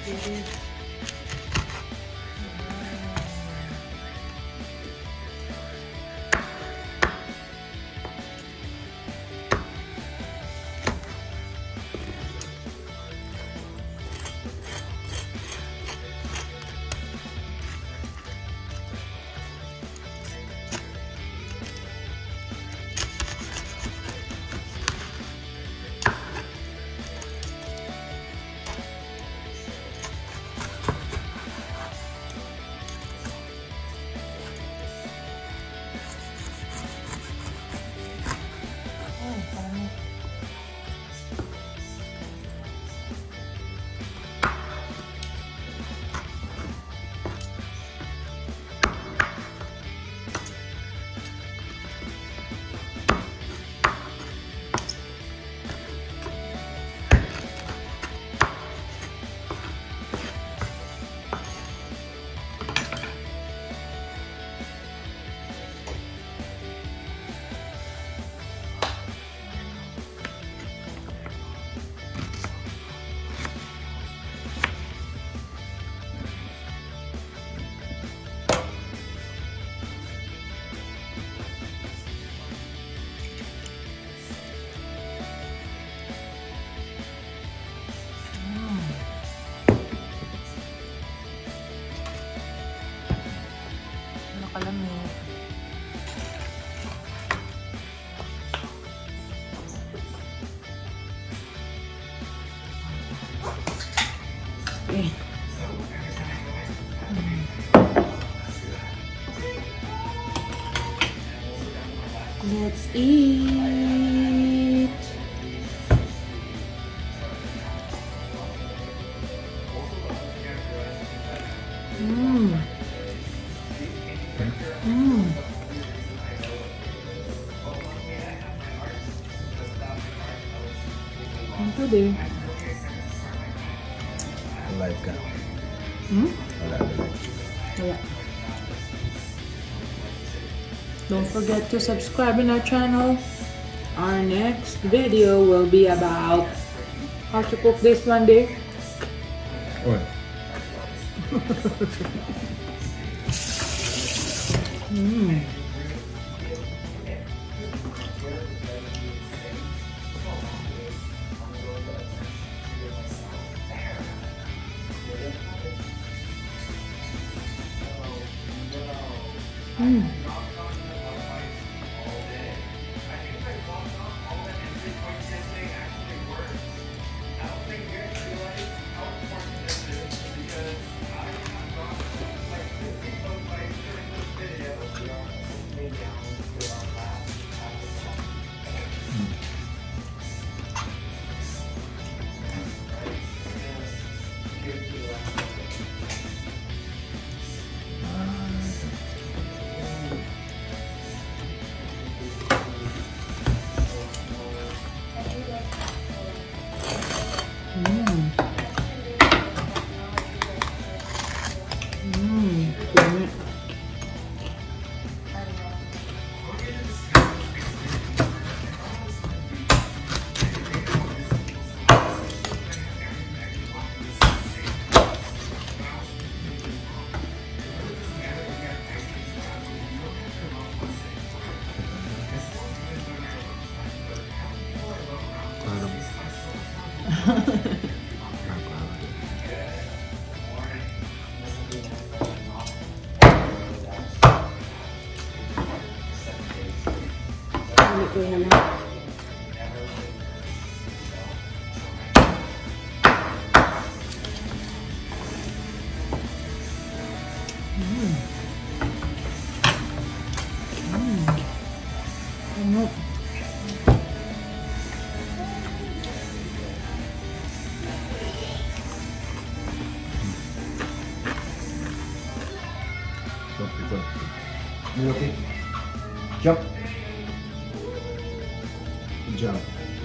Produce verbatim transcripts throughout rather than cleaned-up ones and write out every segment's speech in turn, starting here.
complicated. Nakalamig. Okay. Let's eat. Mmm. Mmm. Ang good eh. Like ka. Hmm? Wala na. Wala. Don't forget to subscribe in our channel. Our next video will be about how to cook this one day. Oh. Mm. Mm. Ulit ko yan na. Mmm. Mmm. Ano? Jump, jump. You okay? Jump. Jump.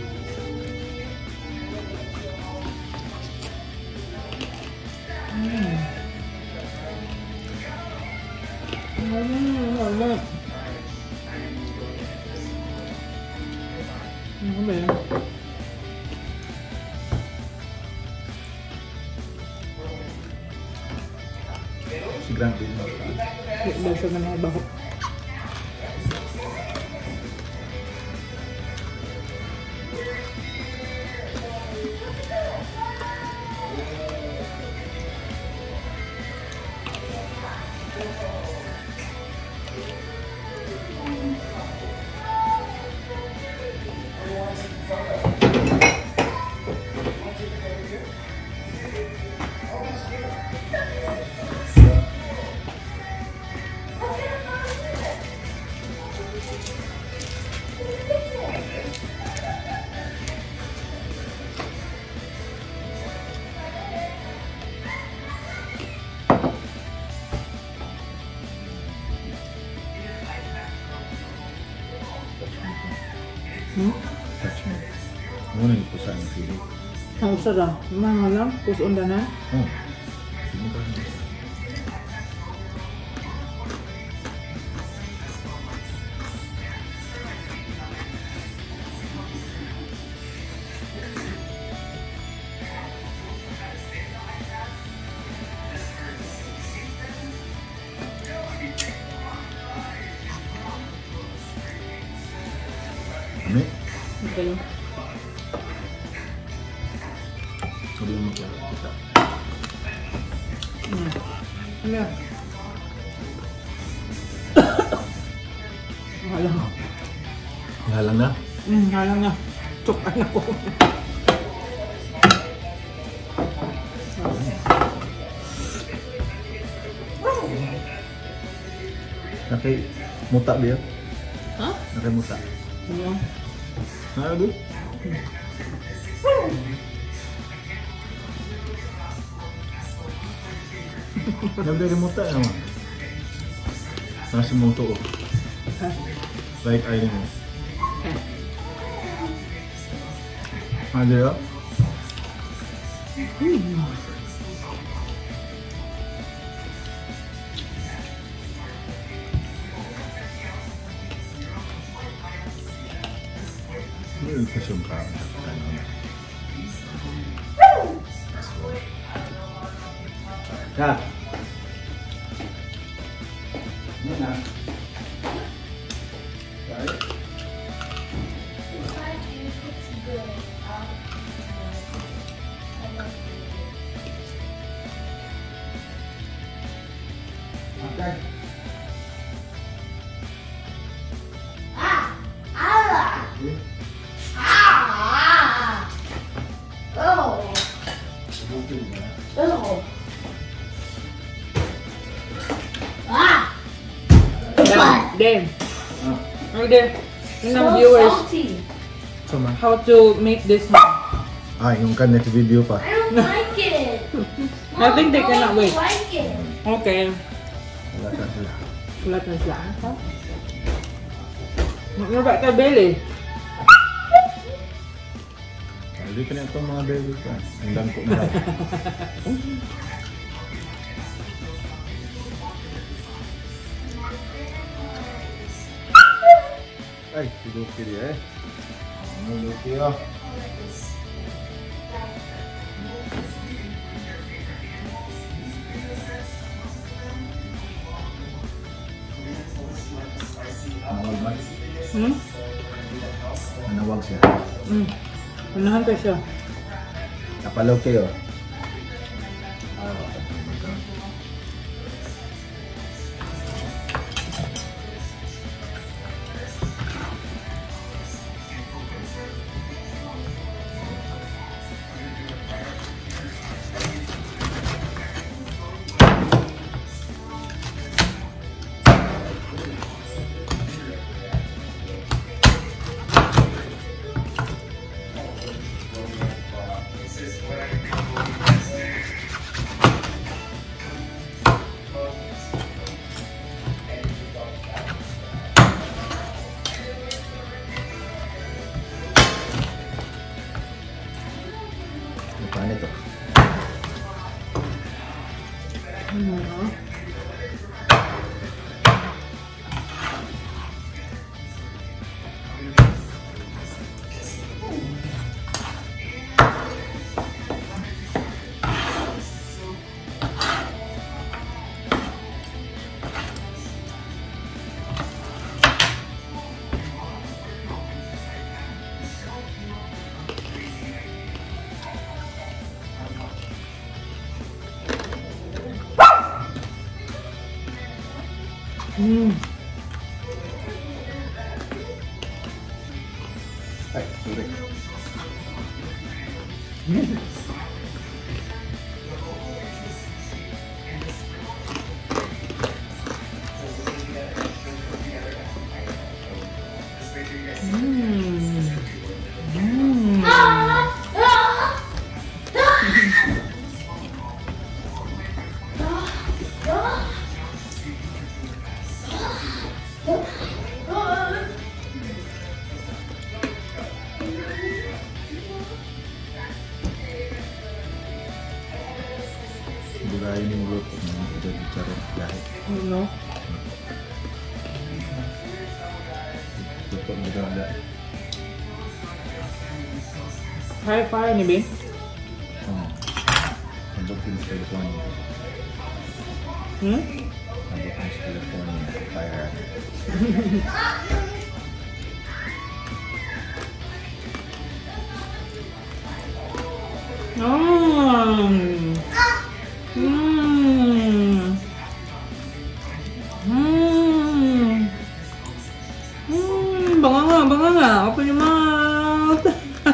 Mmm. Mmm. Wala. Ano ba yan? Si Grant din. Hindi ba siya manabaho? Hmm? Touch me. Muna yung pusa ng sili. Ang sarap. Mga lang. Puson na na. Oh. Sino ba? Ano? Okay. Sabi mo kaya kita. Hmm. Ano yan? Halang. Halang na? Hmm, halang na. Tukan ako. Nakay muta ba? Ha? Nakay muta. Ano? Ano ba? Nagdari muta naman. Nasa mong tuo. Right eye mo. Ano yun? Ano yung kasyung kaon? Ano na? Ya. Ano na? Right? Okay. Then, Ah. okay, ng viewers So, ma. how to make this one. Ah, yung ka next video pa. I don't like it. I think they cannot I wait. don't like it. Okay. Wala ka sila. Wala na sila. Ha? Mag-nabak ka, Belly. Hindi ka na itong mga belly ka. Ang dangko mo lang. Ay, si Duki dia eh. Ano Duki oh. Manawag man. Hmm? Manawag siya. Hmm. Unahan ka siya. Kapalaw kayo. Paano ito? Hmm. Mm. Ay, sorry. Mm. Hindi kaya yung luto ng ito charot lahat. Ano? Luto ng gala. High fire ni Ben? Hmm. Ambot yung sa California. Hmm? Ambot yung sa California. Fire. Mm. Mm. Mm. Mm. Banga nga, banga nga. Open your mouth.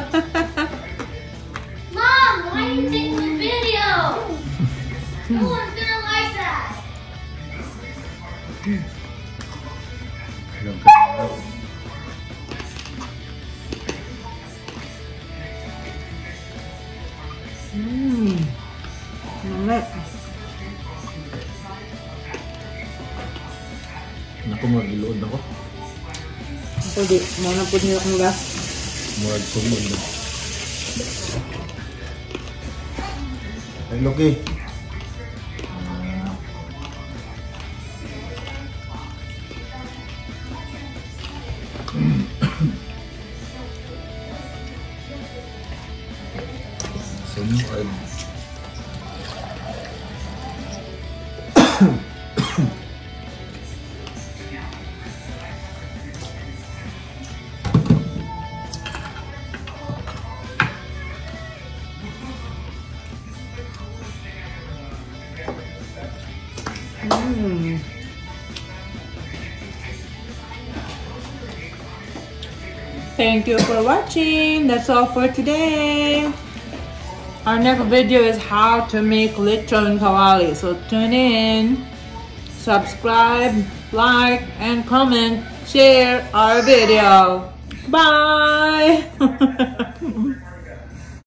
Mom, why are you taking the video? No one's gonna like that. Ilang ka. Mm. Mamaya. Naku, mag-ilood ako. Ako di. Muna po niyo akong last. Murag kumod na. Ay, Loki. Sunod. Mm. Thank you for watching. That's all for today. Our next video is how to make Lechon Kawali. So tune in, subscribe, like, and comment, share our video. Bye.